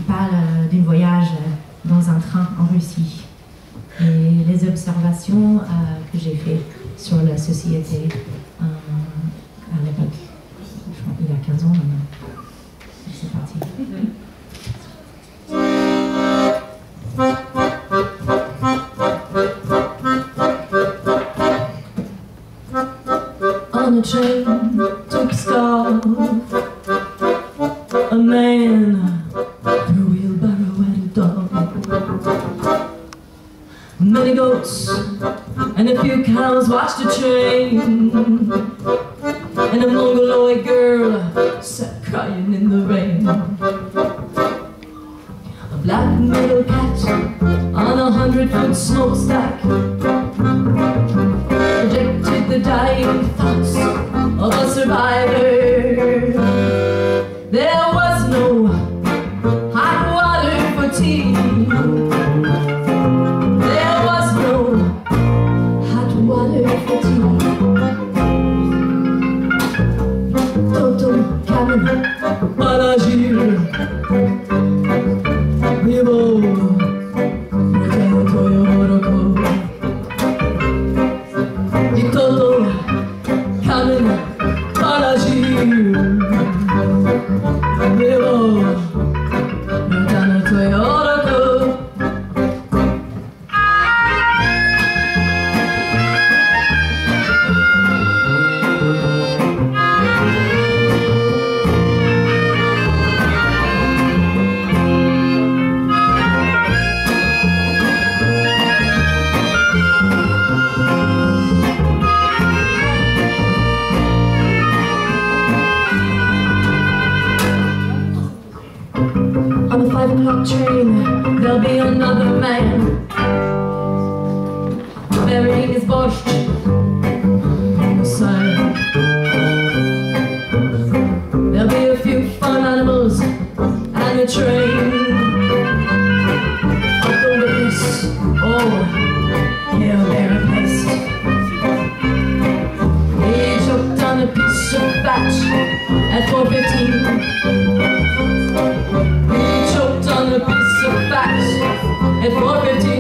qui parle d'un voyage dans un train en Russie et les observations que j'ai faites sur la société à l'époque. Je crois qu'il y a 15 ans maintenant. C'est parti. On a train to Pskov, a man, a wheelbarrow and a dog. Many goats and a few cows watched the train, and a Mongoloid girl sat crying in the rain. A black metal cat on a 100-foot smokestack projected the dying thoughts of a survivor. There was no hot water for tea. There was no hot water for tea. Toto Kamen Balajir Vivo Toyo Moroko. Toto Kamen Balajir Vivo Toyo Moroko. On the 5 o'clock train, there'll be another man burying his borscht on the side. There'll be a few fun animals and a train. But the witness, oh, yeah, they're replaced. He choked on a piece of fat at 4:15. On a piece of fat at 4:15.